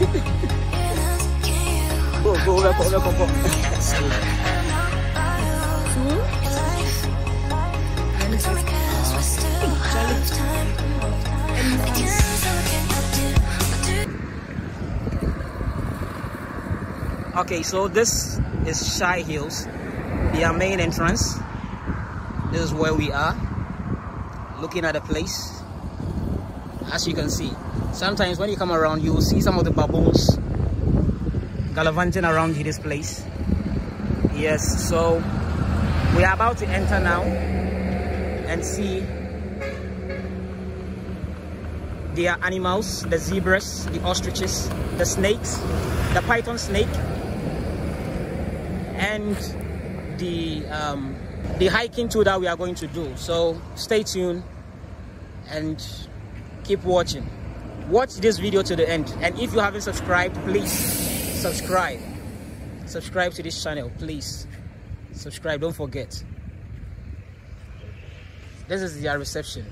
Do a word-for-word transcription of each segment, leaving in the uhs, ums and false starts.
Go, go, go, go, go, go. Okay, so this is Shai Hills, their main entrance. This is where we are, looking at the place. As you can see, sometimes when you come around, you will see some of the baboons gallivanting around this place. Yes, so we are about to enter now and see their animals, the zebras, the ostriches, the snakes, the python snake, and the um, the hiking tour that we are going to do. So stay tuned and keep watching. Watch this video to the end, and if you haven't subscribed, please subscribe. Subscribe to this channel, please. Subscribe, don't forget. This is their reception.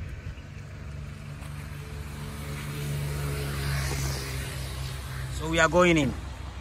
So we are going in.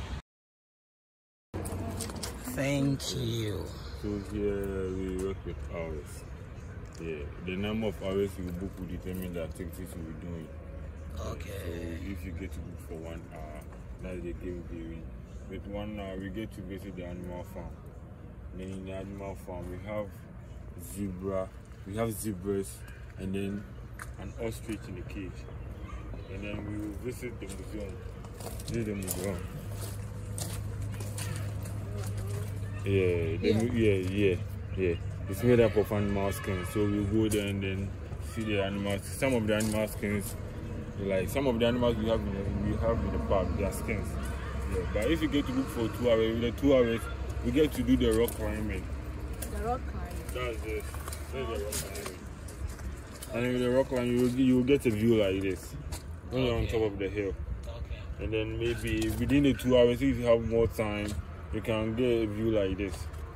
Thank you. So here we work with hours. Yeah, the number of hours you book will determine the activities you'll be doing. Okay. So if you get to book for one hour, that's the game viewing. With one hour, we get to visit the animal farm. Then in the animal farm, we have zebra, we have zebras, and then an ostrich in the cage. And then we will visit the museum. This is the museum. Yeah, the, yeah, yeah, yeah. It's made up of animal skins, so we go there and then see the animals. Some of the animal skins, like some of the animals we have in the, we have in the park, their skins. Yeah, but if you get to book for two hours, with the two hours, we get to do the rock climbing. The rock climbing. That's it. That's the rock climbing. And then with the rock climbing, you will, you will get a view like this when you're on top of the hill. Okay. And then maybe within the two hours, if you have more time, you can get a view like this.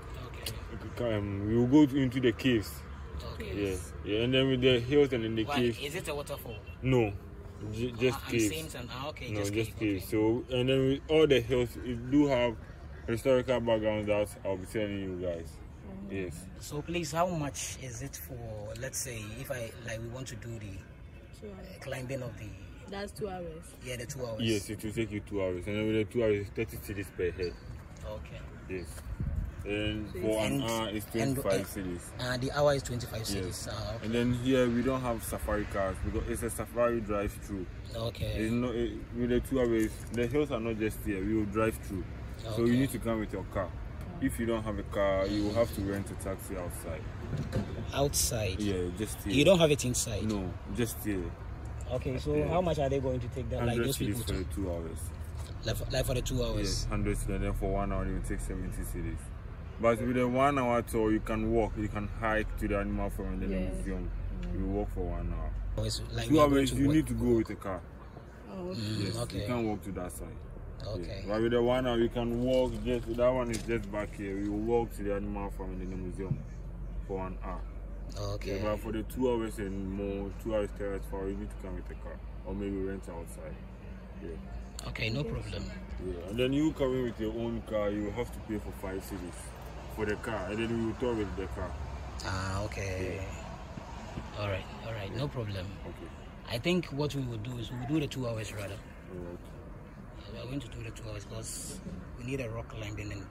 Okay. Um, we will go into the caves. Okay. Yeah, yeah, and then with the hills and in the Why, caves. Is it a waterfall? No, j just uh, caves. Some, uh, okay, no, just, just caves. caves. Okay. So, and then with all the hills, it do have historical background that I'll be telling you guys. Mm-hmm. Yes. So please, how much is it for? Let's say if I like, we want to do the uh, climbing of the. That's two hours. Yeah, the two hours. Yes, it will take you two hours, and then with the two hours, thirty cedis per head. Okay. Yes. And so for and, an hour, it's twenty-five cedis. And uh, the hour is twenty-five cedis. Yes. Ah, okay. And then here we don't have safari cars because it's a safari drive-through. Okay. It's not it, with the two hours. The hills are not just here. We will drive through. Okay. So you need to come with your car. If you don't have a car, you will have to rent a taxi outside. Outside? Yeah, just here. You don't have it inside? No, just here. Okay, so yeah. How much are they going to take that? Like those people for the two hours. Like for, like for the two hours? Yes, one hundred cedis, and then for one hour, you will take seventy cedis. But with the one hour tour, you can walk, you can hike to the animal farm and then yeah. the museum. Mm. You walk for one hour. Oh, like two hours, you work. Need to go with a car. Oh, okay. Yes, okay. You can't walk to that side. Okay. Yeah. But with the one hour, you can walk, just, that one is just back here. You walk to the animal farm and then the museum for one hour. Okay. Yeah, but for the two hours and more, two hours, three hours, four, you need to come with a car. Or maybe rent outside. Yeah. Okay, no problem. Yeah, and then you coming with your own car, you have to pay for five cedis for the car, and then we will tour with the car. Ah, okay. Yeah. All right, all right, no problem. Okay. I think what we will do is we will do the two hours rather. All right. Yeah, we are going to do the two hours because we need a rock climbing and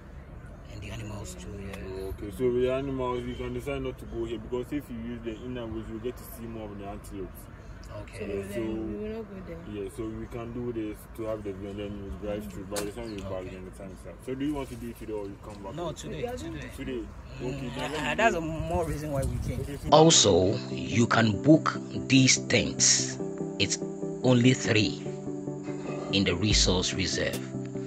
and the animals too. Yeah. Okay, so with the animals, you can decide not to go here because if you use the inner woods, you get to see more of the antelopes. Okay. So, yeah, so we will not go there. Yeah, so we can do this to have the view and then we drive through. By the time you back, Okay. then the time's up. So do you want to do it today or you come back? No, today. Today. Today. Okay. Mm, that's a more reason why we came. Okay, so also, you can book these tents. It's only three in the resource reserve.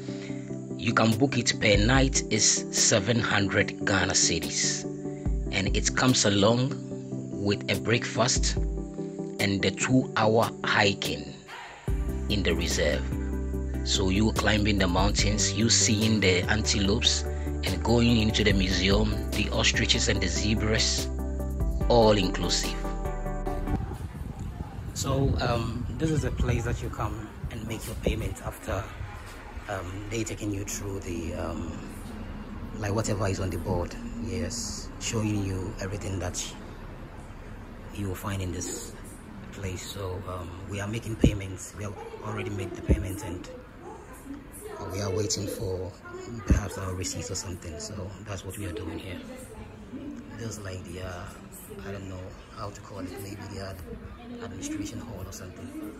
You can book it per night is seven hundred Ghana cedis, and it comes along with a breakfast and the two-hour hiking in the reserve. So you climbing the mountains, you seeing the antelopes, and going into the museum, the ostriches and the zebras, all inclusive. So um, this is a place that you come and make your payment after um, they taking you through the um, like whatever is on the board. Yes, showing you everything that you will find in this place. So um, we are making payments. We have already made the payment and we are waiting for perhaps our receipt or something. So that's what we are doing here. There's like the uh, I don't know how to call it, maybe the ad administration hall or something.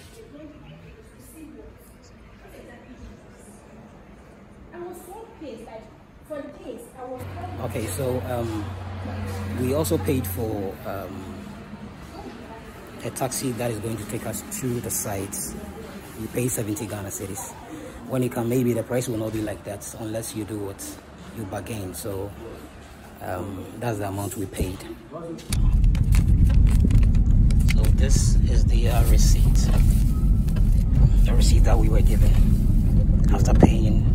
Okay, so um, we also paid for um, a taxi that is going to take us to the sites. You pay seventy Ghana cedis. When you come, maybe the price will not be like that unless you do what you bargain. So um, that's the amount we paid. So this is the uh, receipt, the receipt that we were given after paying.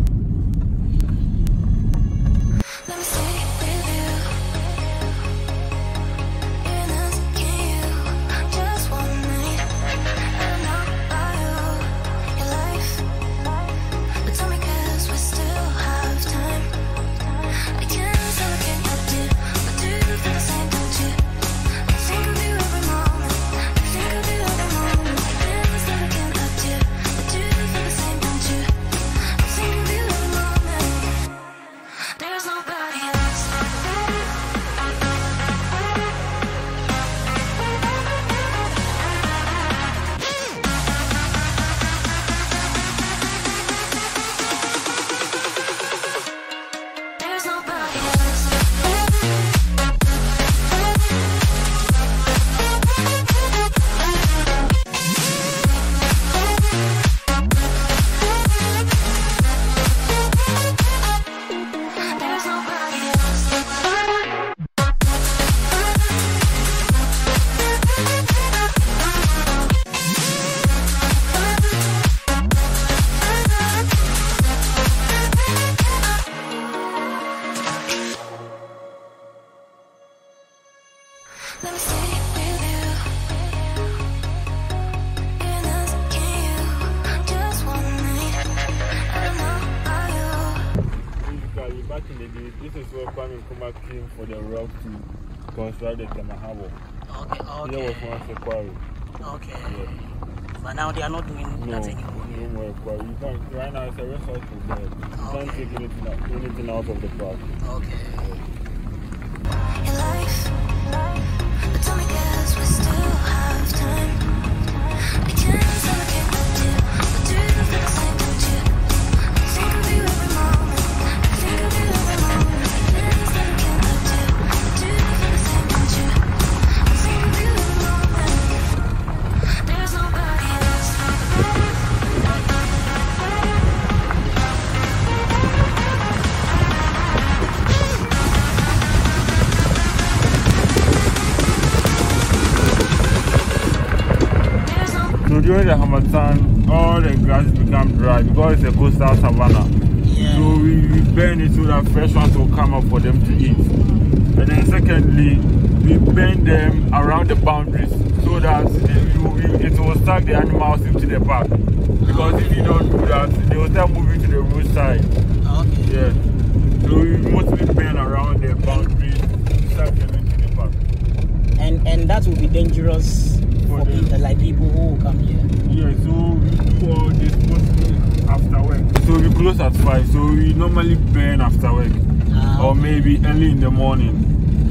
This is where Kamma came for the rock to construct the Kamma. Okay, okay. Here was once a quarry. Okay. Yeah. But now they are not doing no, that anymore. No more quarry. You can't, right now it's a resort to there. You okay. can't take anything out, anything out of the park. Okay. Yeah. In life, but tell me guys, we still have time. We can still get up to, but do you feel the same, don't you? I think of you every moment. I think of you every moment. We can still get up to, but do you feel the same, don't you? I think of you every moment. There's nobody else. So during the Hamatan, all the grasses become dry because it's a coastal savanna. Yeah. So we, we burn it so that fresh ones will come up for them to eat. And then secondly, we burn them around the boundaries so that it will, it will suck the animals into the park. Because if you don't do that, they will start moving to the roadside. Okay. Yeah. So we mostly burn around the boundaries to suck them into the park. And and that will be dangerous for, for people, like people who will come here. Yeah, so we do all this mostly after work. So we close at five, so we normally burn after work. Ah, or okay. Maybe early in the morning.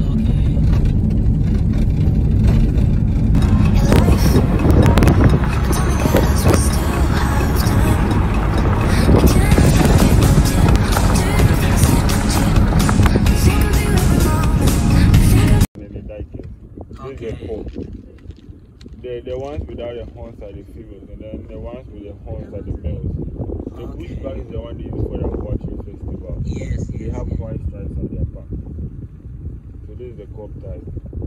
Okay. The, the ones without the horns are the females, and then the ones with the horns are the males. The okay. bushback is the one they use for the Watcher Festival. Yes, They yes, have yes. white stripes on their back. So this is the crop type.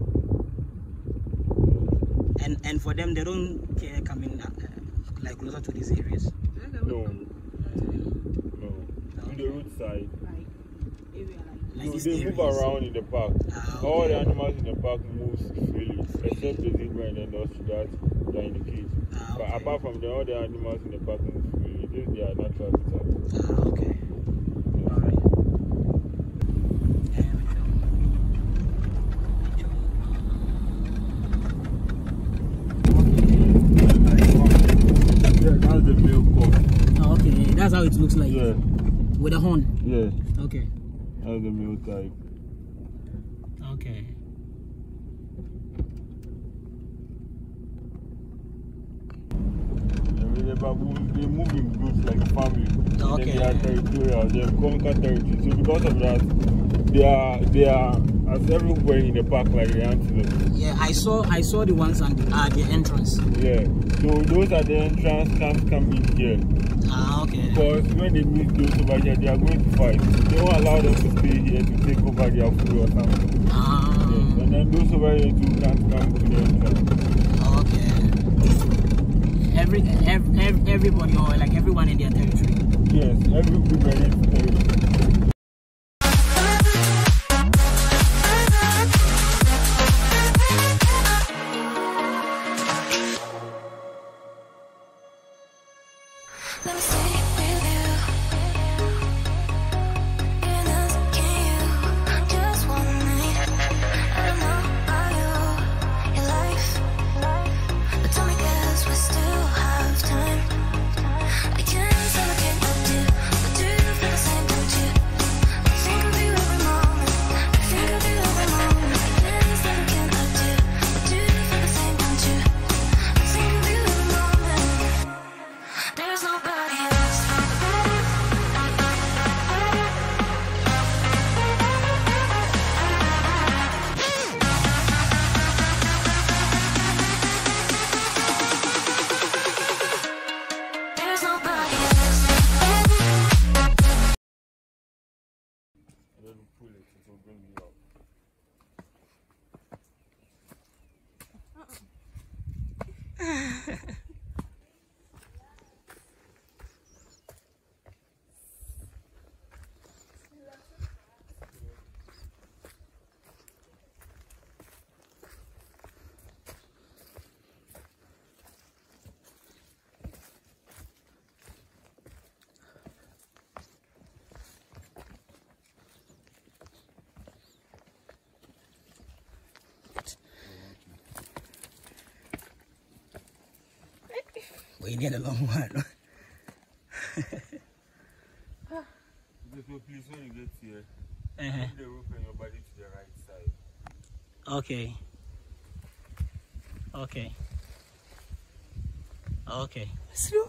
And and for them, they don't care coming uh, like closer to these areas. No. No. To the roadside. Like area like. So Like they areas. move around in the park. Ah, okay. All the animals in the park move freely, except the zebra and then those that they're in the cage. Ah, But okay. apart from the other animals in the park, it's just their natural habitat. Ah, okay. All right. Yeah, that's the male cock. Oh, okay, that's how it looks like. Yeah, With a horn. yeah, Okay. that's the male type. Okay. They move, they move in groups like a family. Okay. And then they are territorial, they conquer territory. So because of that, they are they are as everywhere in the park like the antelope. Yeah, I saw I saw the ones at the, uh, the entrance. Yeah. So those are the entrance can't come in here. Ah, okay. Because when they meet those over here, they are going to fight. They won't allow them to stay here to take over their food or something. Ah, Yes. And then those over here too can't come to the entrance. okay. Every, every, every everybody or like everyone in their territory. Yes, every group and every territory. Let me stay with you. Getting asking you just one night. I don't know how you, your life, but tell me 'cause we still have time. We can say we can't up to, but do you feel the same, don't you? I think of you every moment. I think of you every moment. We can say we can't up to, but do you feel the same, don't you? I think of you every moment. There's nobody else. There's nobody else. And then pull it, it will bring you out. We need a long one. So please, when you get here, Uh-huh. move the rope and your body to the right side. Okay. Okay. Okay. Slow.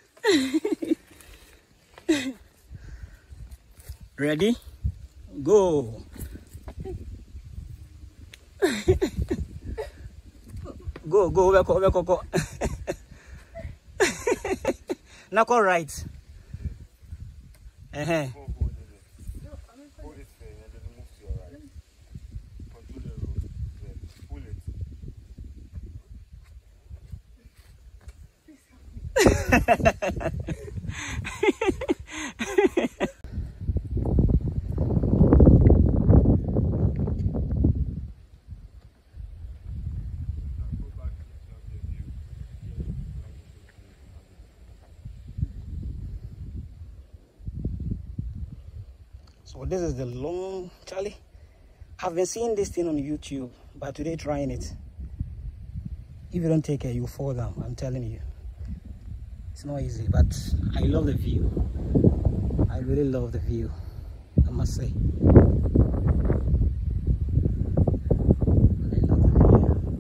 Ready? Go. Go, go, go, go, go, go. Now go right. Uh-huh. Go, go, there. Hold it there and then move to your right. Control the rope. Then pull it. Go back to the view. So this is the long, Charlie. I've been seeing this thing on YouTube, but today trying it. If you don't take care, you fall down. I'm telling you. It's not easy, but I love the view. I really love the view, I must say. I love the view.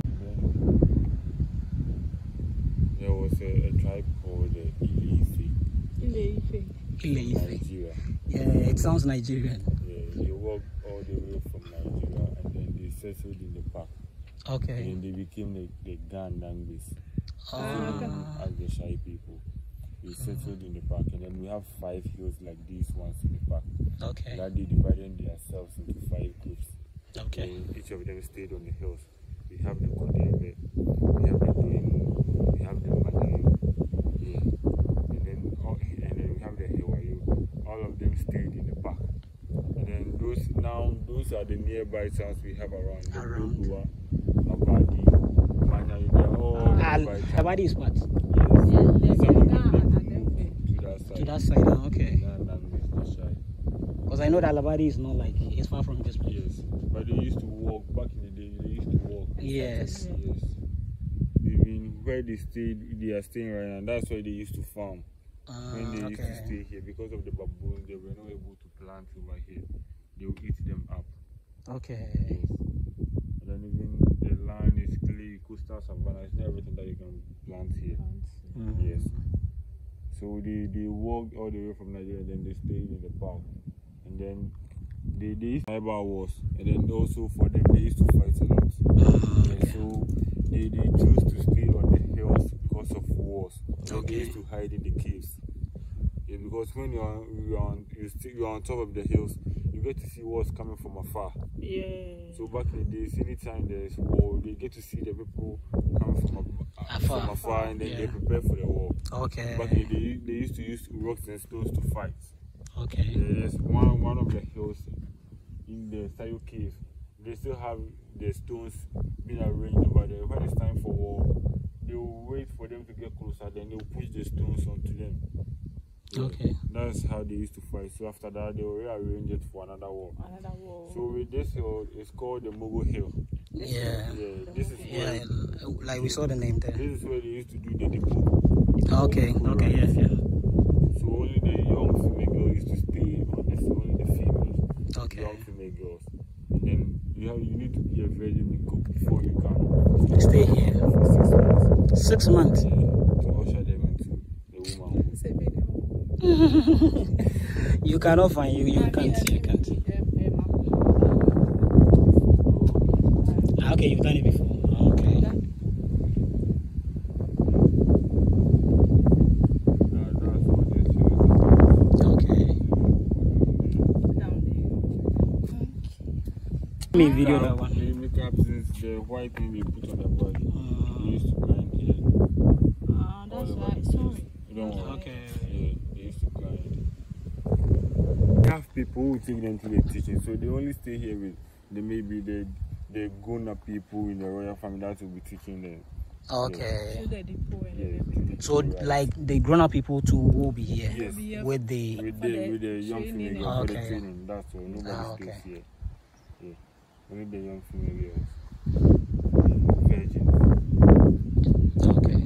There was a, a tribe called the Ile-Ife Ile-Ife. in Nigeria. Yeah, it sounds Nigerian. Yeah, they walked all the way from Nigeria and then they settled in the park. Okay. And then they became the, the Gandangbis Ah. as the Shai people. They settled in the park and then we have five hills like these ones in the park. Okay. That they divided themselves into five groups. Okay. And each of them stayed on the hills. We have the Kodebe, we have the Doryumu, we have the Manayo here, and then, oh, and then we have the Hewayo. All of them stayed in the park. And then those now those are the nearby towns we have around the Around. Dodua, Abadi, Manayo. They're all Ah, by time. Labadi is what? Yes. Some of them they moved to that side. To that side, ah, okay. That, that makes the Shai. Because I know that Labadi is not like, it's far from this place. Yes, but they used to walk back in the day. They used to walk. Yes. Yes. Even where they stayed, they are staying right now. That's why they used to farm. Uh, When they used to okay. stay here, because of the baboons, they were not able to plant over here. They will eat them up. Okay. Yes. And then even the land is clay, coastal savannah. It's not everything that you can plant here. Mhm. Yes. So they, they walked all the way from Nigeria, and then they stayed in the park. And then they, they used to tribal wars. And then also for them, they used to fight a lot. Yeah, so they, they chose to stay on the hills because of wars. So Okay. they used to hide in the caves. Yeah, because when you're on, you're on, you stay, you're on top of the hills, you get to see wars coming from afar. Yeah. So back in the days, anytime there's war, they get to see the people coming from, a, Afar. from afar, and then Yeah. they prepare for the war. Okay. Back in the day, they used to use rocks and stones to fight. Okay. There's one one of the hills in the Sayo cave. They still have the stones being arranged over there. When it's time for war, they will wait for them to get closer, then they will push the stones onto them. Yeah, Okay. that's how they used to fight. So after that, they will rearrange it for another war. Another wall. So with this hill, it's called the Mogul Hill. Yeah. Yeah, this is where Yeah, like we saw the name there. this is where they used to do the depot. Okay. Okay. Yeah. Yeah. So only the young female girls used to stay on this. Only the females, Okay. young female girls. And then you have you need to be a virgin before you can Stay here. for six months. Six months. Yeah, to usher them into the woman. It's a video. You cannot find you. You can't. You can't. Ah, okay, you've done it before. Okay. That, that's what this hill is about. Okay. Down Let me video that one. The makeup is the white thing they put on the body. They used to grind here. there. Ah, that's All over right. the Sorry. place. You don't worry. Okay. Yeah, they used to grind. They have people who take them to the teaching, so they only stay here with the maybe the the grown-up people in the royal family that will be teaching them. Okay. To the depot and Yeah, everything. So like the grown-up people too will be here Yes. Be here with the. with for the the with the young training female girls for the Okay. training. That's all. Nobody Ah, stays okay. here. Yeah, only the young female girls. Virgins. Okay.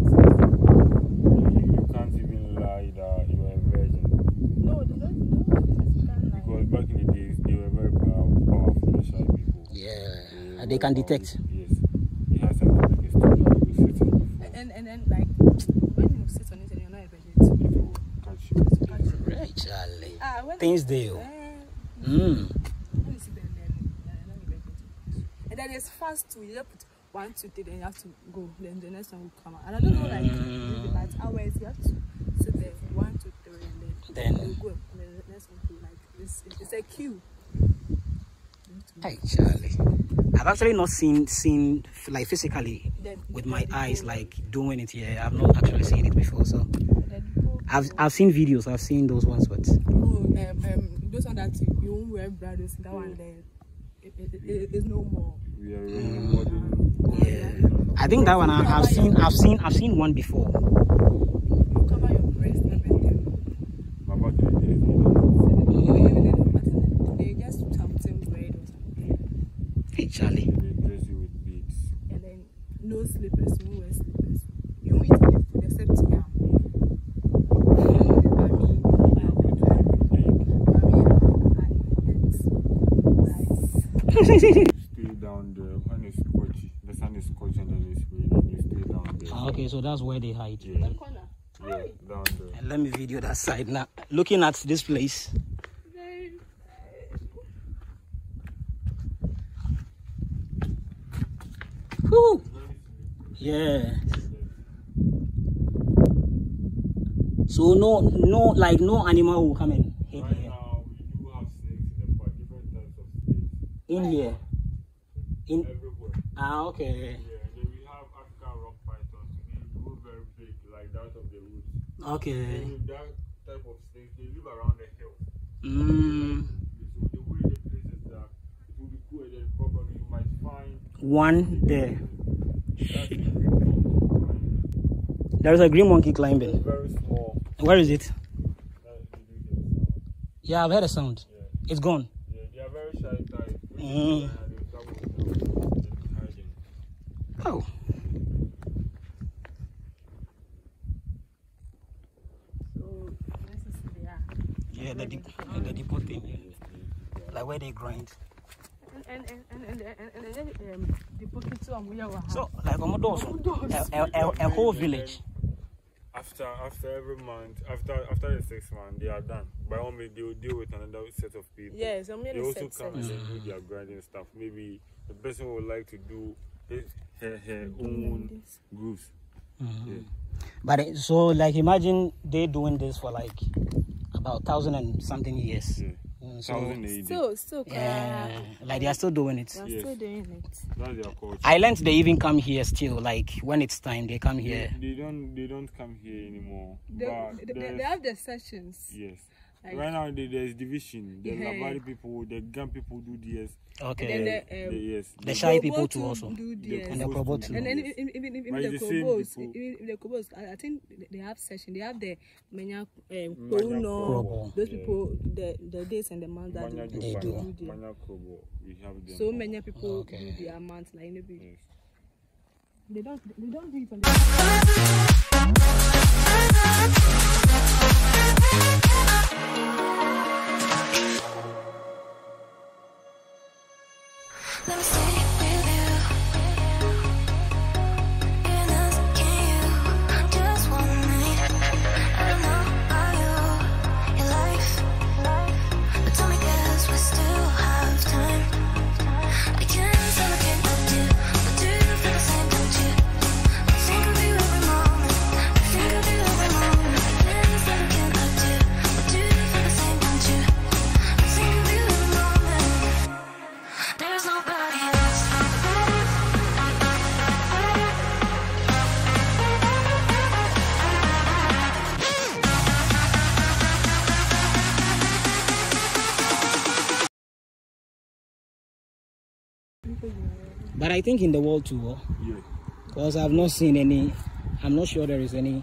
You, you can't even lie that you are a virgin. No, they don't know. It's kind of like. Because back in the days, they were very powerful, powerful the Shai people. Yeah. were They can powerful. detect. Yes. They had something like a studio that we sit on before. And, and then, like, when you sit on it and you're not a virgin, It will catch you. catch you. Right, Charlie. Ah, when Things they. Eh, Mm. when you sit there, then uh, you're not a virgin. And then it's fast too. You just put one, two, three, then you have to go. Then the next one will come out. And I don't know, like, maybe that hours you have to sit there, one, two, three, and then, Then- you go. And then the next one will like, it's, it's a queue. Hey, Charlie. I've actually not seen seen like physically Then with the my depot, eyes like doing it here. I've not actually seen it before. So the depot. I've I've seen videos. I've seen those ones, but Oh, um, um, those one that you, you won't wear brothers, that one there, it, it, it, it's no more. We are running more than. yeah, I think that one I, I've seen. I've seen. I've seen one before. You cover your breast and everything. My back in the days, they don't. I think they just something red or something. Hey, Charlie. They dress you with beads. And then no slippers, you won't wear slippers. You won't eat any food except yam. I mean, You are going to eat egg. Stay down there when it's scorchy. The sun is scorching and it's raining. You stay down there. Ah, okay, so that's where they hide. Yeah, corner. yeah, down there. And let me video that side now. Looking at this place. Whew. Yeah. So no, no, like no animal will come and hit Right here. now, we do have snakes in the park, different types of snakes. In here. In. Everywhere. Ah, okay. Yeah, and then we have African rock pythons. They grow very big, like that of the woods. Okay. And with that type of snakes, they live around the hills. Mm, So the way the place is that it will be cool, and then probably you might find one there. that's every dog. There is a green monkey climbing. It's very small. Where is it? Uh, did you hear the sound? Yeah, I've heard a sound. Yeah. It's gone. Yeah, they are very shy type. Mm. Oh. So this is there. Yeah, the deep, the depot thing. Yeah. Like where they grind. And and and and and and then um the pocket to am here. So like on a, a, a, a whole village. After after every month, after after the sixth month, they are done. By all means, they will deal with another set of people. Yes, I'm They really also set come and then do their grinding stuff. Maybe the person would like to do his, her, her own grooves. Mm-hmm. Yeah. But it, so like imagine they doing this for like about thousand and something years. Yeah. Mm, so, Thousand A D. still still yeah, like they are still doing it. They're Yes. still doing it. That's their culture. I learned they even come here still. Like when it's time, they come here. They, they don't they don't come here anymore. They, but they, they, there's- they have the sessions. yes. Like- Right now there, there's division. The Yeah. Labari people, the Gun people do this. Okay. And then the, um, The, yes. The Shai Kobo people too also. do the this. And the Kobo too. And then yes. even, even, even But the it's the same Kobos, people. even the Kobos, I, I think they have session. They have the Manya um, Manya Kono, Kobo. those Yeah. people, the the days and the months that Manya they, They they do. do there. Manya Kobo, we have them. So many people Okay. do their months like maybe Yes. they don't they don't do it on the Let me stay with you. You're asking you just one night. I don't know about you, your life, but tell me, 'cause we still have time. We can say we can't love you, but do you feel the same, don't you? I think of you every moment. I think of you every moment. We can say we can't love you, but do you feel the same, don't you? I think of you every moment. There's nobody else. But I think in the world too, Yeah. because I've not seen any. I'm not sure there is any.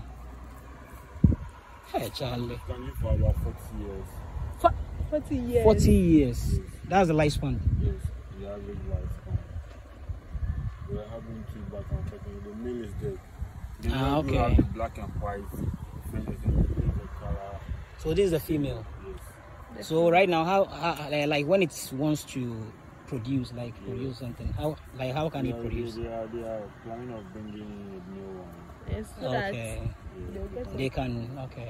Hey, Charlie. Can live for about forty years. For- forty years. Forty years. That's the lifespan. Yes. The average lifespan. We are having two, but unfortunately the male is dead. They Ah, don't do okay. have the black and white finish in the color. So this is the female. Yes. So right now, how, how like when it wants to produce, like produce something, how like how can They it are, produce? they, they are they are planning of bringing a new one. Yes, so that Okay, they'll get they it. can. Okay.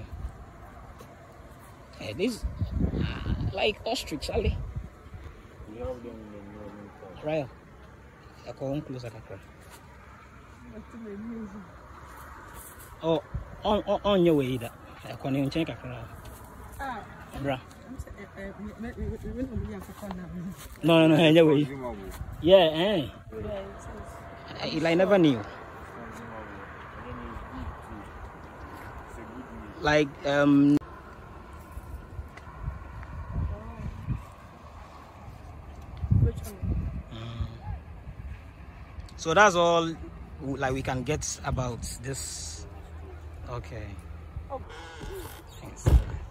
Hey, this uh, like ostrich, Ali. We have them in the northern part. Right. I call close like a crack. Oh, on on on your way that. I call you check a crack. Ah, Bruh. I'm saying, uh, uh, we- we- we- we don't have to call now. No, no, no, on your way. Consumable. Yeah, eh. Yeah, it is. I, I never knew. Consumable. And then it's good too. It's a good meal. Like um. Which one? So that's all like we can get about this. Okay. Oh. Thanks.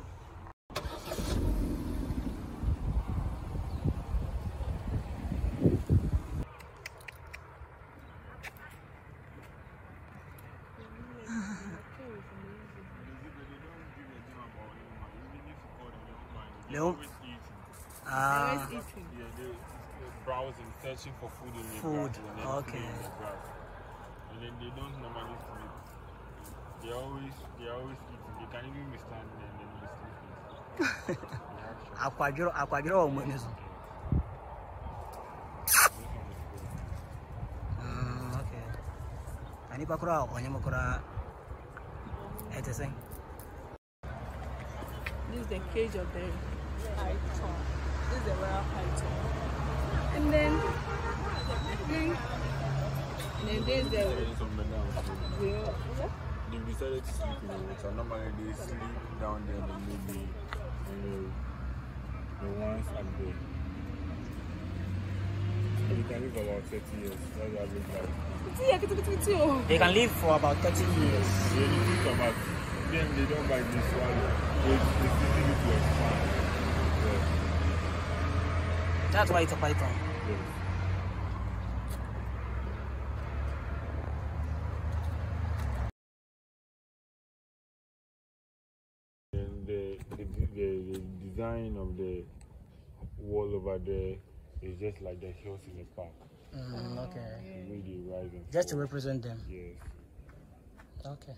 No. Ah, Always eating. Yeah, they they're browsing, searching for food in the Food, grass. And then okay. feeding in the grass. And then they don't normally sleep. They always they always eating. They can even be standing and then be sleeping. They have shots. aquadro, aquadro almost. Mm, okay. Ani pa kura onye mo kura etese. This is the cage of the python. This is the royal python. And then, then, and then there's the There's some men down here. real. They've decided to sleep in the water. Normally they sleep down there and maybe you know, the ones up there. You can live for about thirty years. That's the average life. They can live for about thirty years. Yeah, you think about them, they don't buy this one. They, they continue to expand. Yeah. That's why it's a python. Yes. And the, the, the, the design of the wall over there is just like the hills in the park. Mm, okay. The way they rise and Just to fall. represent them. Yes. Okay.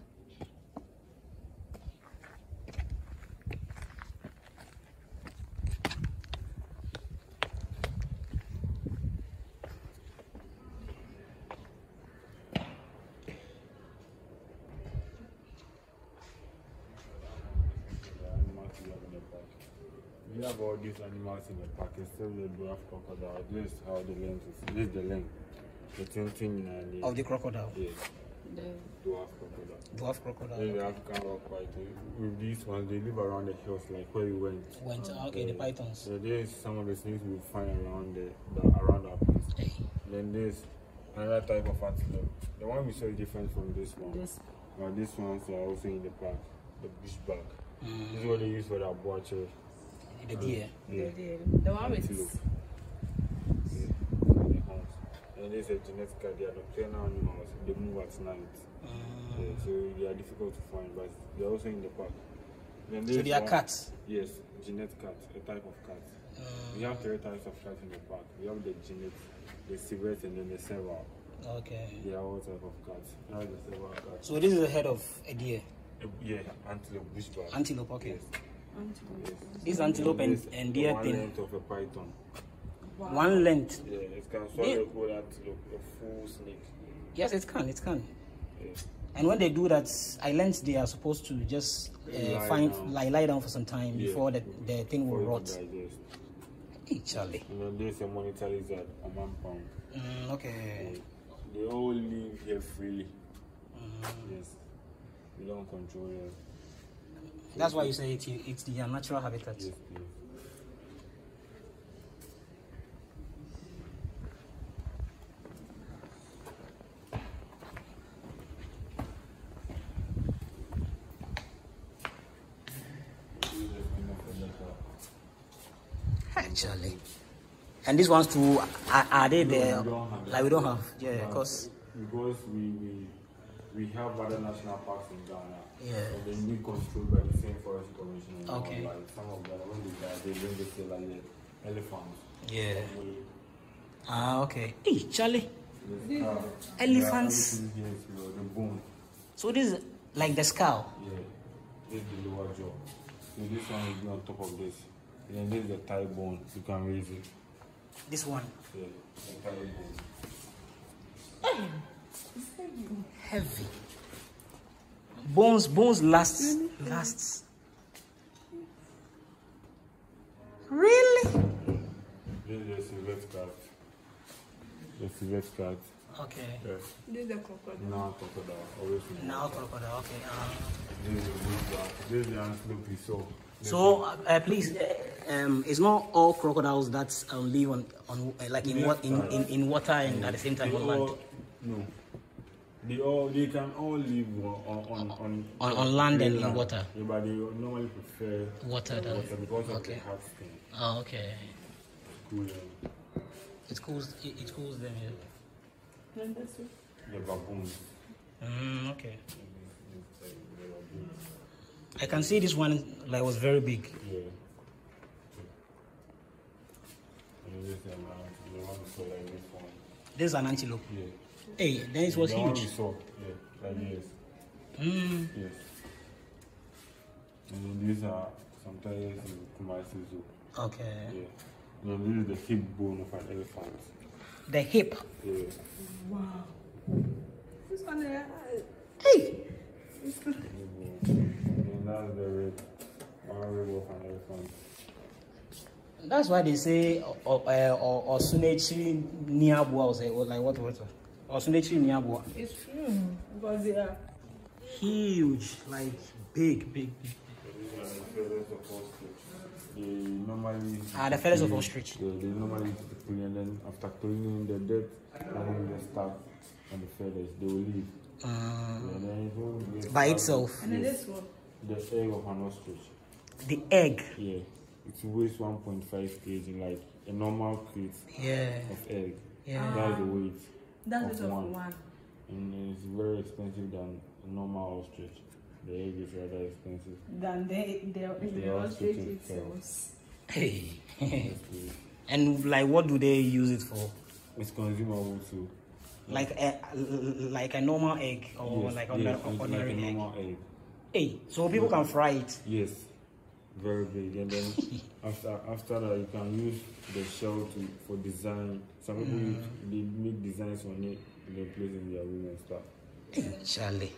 We have all these animals in the park, except the dwarf crocodile. This is how the length is. This is the length. The tinting and the Of the crocodile. yes. Dwarf crocodile. Dwarf crocodile. Then the Okay. African rock python. With these ones, they live around the hills, like where we went. Went, okay, the pythons. So there's some of the snakes we find around the, the around our place. Hey. Then there's another type of antelope. The one we saw is different from this one. This. But these ones are also in the park. The bushback. Mm. This is what they use for the abuache. The deer. Yeah. The, the one with Antelope. Yeah. And the horns. And there's a genetic card. They are nocturnal animals. They move at night. Mm. Yeah, so they are difficult to find, but they're also in the park. Then So there's they are one- cats. Yes, genet cat, a type of cat. Mm. We have three types of cats in the park. We have the genet, the civet, and then the serval. Okay. They are all type of cats. Now the serval cat. So this is the head of a deer. Uh, yeah, antelope, bushback. Antelope, okay. Yes. yes. This antelope and, This- and the deer one thing. length of a python. One length. Yeah, it can swallow Yeah. a whole antelope, a full snake. Yes, it can, it can. Yeah. And when they do that, I learned they are supposed to just uh, Lie find down. lie, lie down for some time Yeah. before the, the thing will For it to rot. digest. Hey, Charlie. And then there's a monitor lizard, a man pound. Mm, okay. They all live here freely. Mm. Yes. We don't control them. That's why you say it, it's their natural habitat. Yes, please. Actually. And these ones too, are, are they there? we don't have Like we don't have, yeah, Uh, because because we, we we have other national parks in Ghana. Yeah. And then we controlled by the same forest commission. And all, Okay. like some of them when they die, they bring the tail like the elephants. yeah. We, Ah, okay. Hey, Charlie. there's cow. Elephants. Yeah, everything here is real. The bone. So this is like the skull. Yeah. This is the lower jaw. So this one will be on top of this. And then this is the thigh bone. You can raise it. This one. Yeah. The thigh bone. Heavy. Bones, bones lasts, lasts. Really? This is the civet cat. The civet cat. Okay. Yeah. This is the crocodile. Now crocodile. Always with Now crocodile. Okay. Uh, This is the bushback. This is the antelope we saw. This so uh, uh, please, uh, um, it's not all crocodiles that um, live on on uh, like in what in, in, in water and at the same time They on land. all- No. They all they can all live on on on, On- on land and in land. water. Yeah, but they normally prefer Water than- water because of okay. the hard skin. Oh, okay. Cool. It cools. It, it cools them. Yeah. And this one. The baboons. Mm, okay. The baboons. I can see this one like was very big. Yeah. And this is the one we saw like this one. This is an antelope. Yeah. Hey, then it was the one we huge. saw. Yeah. Like this. Mm. Yes. And then these are sometimes in Kumasi Zoo. Okay. Yeah. And then this is the hip bone of an elephant. The hip. Yeah. Wow. This one, uh, Hey. it's good. Hip bone. And that's the rib. One rib of an elephant. That's why they say or uh, or Osunechi Niabua or say or like what what Osunechi Niabua. It's true. Because they are. Huge, like big, big, big. So these are the feathers of ostrich. Yeah, normally. Ah, the feathers of ostrich. Yeah, they normally eat the prey, and then after cleaning the dirt, and the stuff and the feathers, they will leave. Um, And then it won't by get itself. And then this one. the egg of an ostrich. The egg. Yeah, it weighs one point five kilograms, like a normal crate Yeah. of egg. Yeah. That's the weight That's of it of one. one. And it's very expensive than a normal ostrich. The egg is rather expensive. Than the the the The ostrich ostrich itself. Hey. That's good. And like, what do they use it for? It's consumable too. Like a like a normal egg or Yes, like yes, ordinary, it's ordinary like a egg. normal egg. Hey, so people can fry it. Yes, very big. And then after after that, you can use the shell to for design. Some people use, they make designs on it and they place in their room and stuff. Hey, Charlie.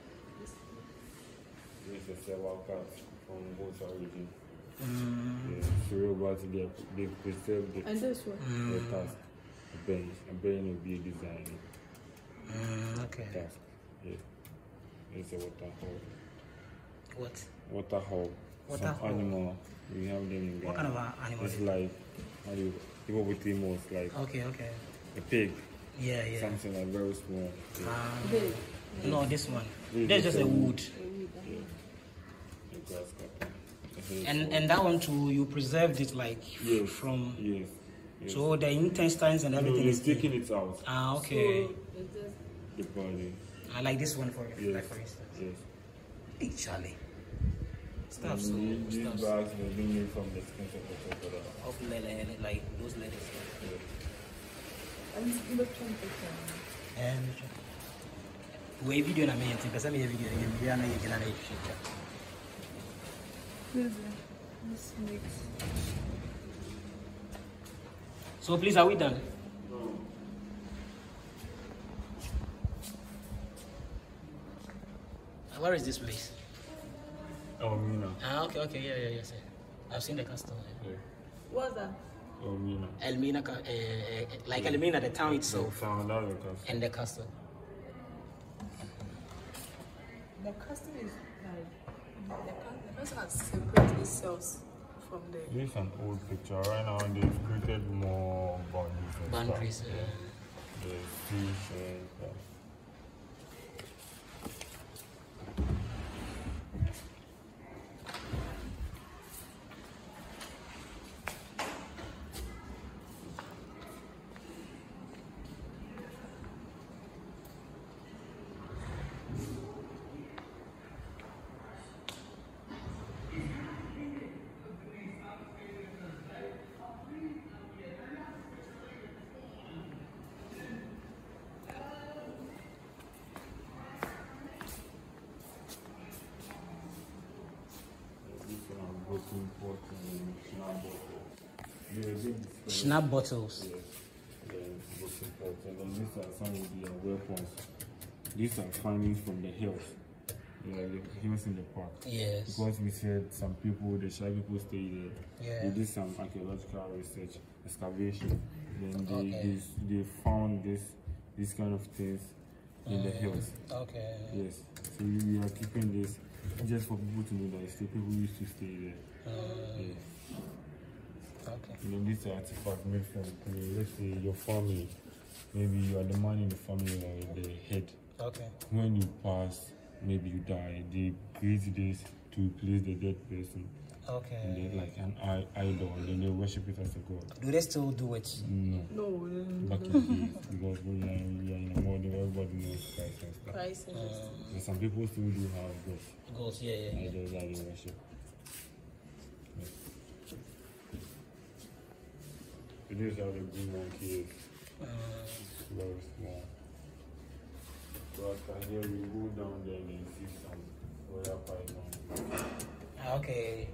This is several cats from both origin. Mm, Yeah, cereal but they they preserved the, And this one. the task. A bench, a bench will be a design mm, okay. task. Yeah, it's a water hole. What? Water hole. Water Some hole. animal. We have them in Ghana. What kind of a- animal? It's is it? like how do you hippopotamus, like Okay, okay. a pig. Yeah, yeah. Something like very small. Yeah. Um, Big. no, this one. This There's is just a a wood. Yeah. The grass cutter. It's very And small. and that one too, you preserved it like f- yes. from. yes. yes. So the intestines and no, everything they're is taking it out. Ah, okay. So it's just The body. I like this one for Yes. like for instance. Yes. Hey, Charlie. Stuff so And these stuff bags were being made from the skins of the crocodile. of leather, like those leathers. Yes. and look at picture. And we video na me yenti pesa me video ye video na ye gina na ye future. This this makes So please, are we done? Where is this place? Oh, Mina. Ah, okay, okay, yeah, yeah, yes. I've seen the castle. Yeah. what's that? Oh, Mina. Elmina, ca- uh, uh, like Elmina, the town itself, Found out the castle. and the castle. The castle is like the, ca- the castle has separated itself from the This is an old picture. Right now, they've created more boundaries. and Boundaries, stuff. yeah. Yeah. The fish and stuff. This is a broken pot and snap bottle. Yeah, big display. Snap bottles. Yes. Then broken pot. And then these are some of their weapons. These are findings from the hills. Yeah, the hills in the park. Yes. Because we said some people, the Shai people stay there. Yeah. They did some archaeological research, excavation. Then they, Okay. they, they found this this kind of things in the hills. Okay. Yes. So we we are keeping this just for people to know that still people used to stay there. Yes. Okay. And then this artifact made from clay. Let's say your family, maybe you are the man in the family or the head. Okay. When you pass, maybe you die, they create this to place the dead person. And Okay. then like an i- idol, and then they worship it as a god. Do they still do it? No. no Back in the days, because we are, we are in a world where everybody knows Christ and stuff. Christ and this. And some people still do have gods. Goes, yeah, yeah, yeah. Idols that they worship. Yes. So this is how the green monkey is. Very small. So after here we go down there and you see some royal python. Okay.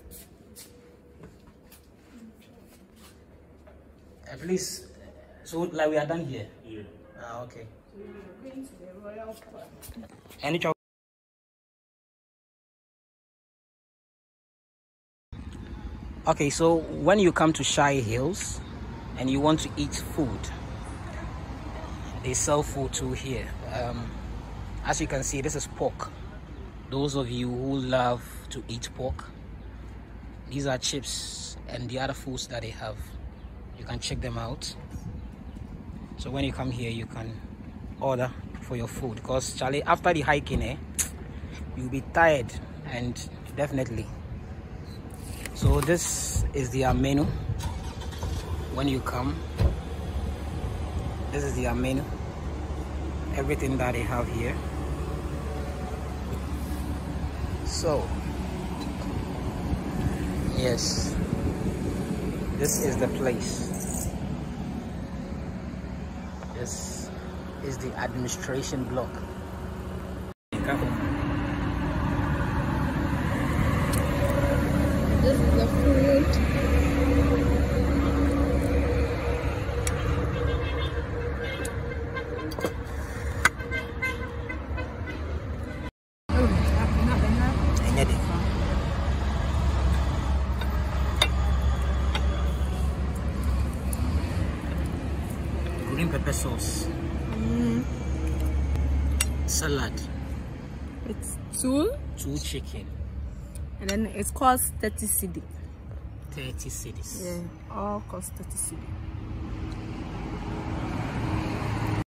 At least, so like we are done here. Yeah. Ah, okay. We're going to the royal park. Any chocolate? Okay, so when you come to Shai Hills and you want to eat food, they sell food too here. Um, as you can see, this is pork. Those of you who love to eat pork, These are chips and the other foods that they have. You can check them out. So when you come here, you can order for your food, because Charlie, after the hiking, eh, you'll be tired, and definitely. So this is their menu. When you come, this is their menu. Everything that they have here. So yes, this is the place. This is the administration block. This is the food. Green pepper sauce, Mm. salad, It's two, two chicken, and then it costs thirty cedi. thirty cedis. Yeah, all cost thirty cedi.